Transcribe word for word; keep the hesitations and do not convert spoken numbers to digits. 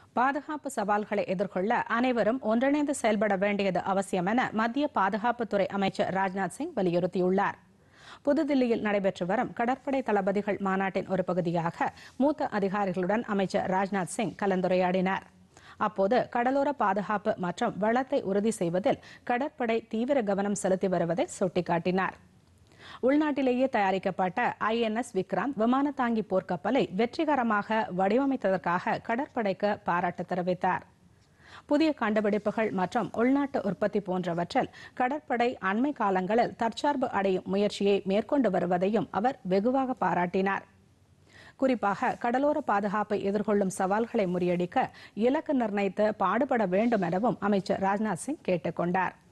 பாதுகாப்பு சவால்களை எதிர்கொள்ள அனைவரும் ஒன்றிணைந்து செயல்பட வேண்டியது அவசியம் என மத்திய பாதுகாப்புத்துறை அமைச்சர் ராஜ்நாத் சிங் வலியுறுத்தியுள்ளார். புதுதில்லியில் நடைபெற்று வரும் கடற்படை தளபதிகள் மாநாட்டின் ஒரு பகுதியாக மூத்த அதிகாரிகளுடன் அமைச்சர் ராஜ்நாத் சிங் கலந்துரையாடினார். அப்போது கடலோர பாதுகாப்பு மற்றும் வளத்தை உறுதி செய்வதில் கடற்படை தீவிர கவனம் செலுத்தி வருவதை சுட்டிக்காட்டினார். உள்நாட்டிலேயே தயாரிக்கப்பட்ட ஐ என் எஸ் விக்ராந்த் விமான தாங்கி போர்க்கப்பலை வெற்றிகரமாக வடிவமைத்ததற்காக கடற்படைக்கு பாராட்டு தெரிவித்தார். புதிய கண்டுபிடிப்புகள் மற்றும் உள்நாட்டு உற்பத்தி போன்றவற்றில் கடற்படை அண்மை காலங்களில் தற்சார்பு அடையும் முயற்சியை மேற்கொண்டு வருவதையும் அவர் வெகுவாக பாராட்டினார். குறிப்பாக கடலோர பாதுகாப்பை எதிர்கொள்ளும் சவால்களை முறியடிக்க இலக்கு நிர்ணயித்து பாடுபட வேண்டும் எனவும் அமைச்சர் ராஜ்நாத் சிங் கேட்டுக் கொண்டார்.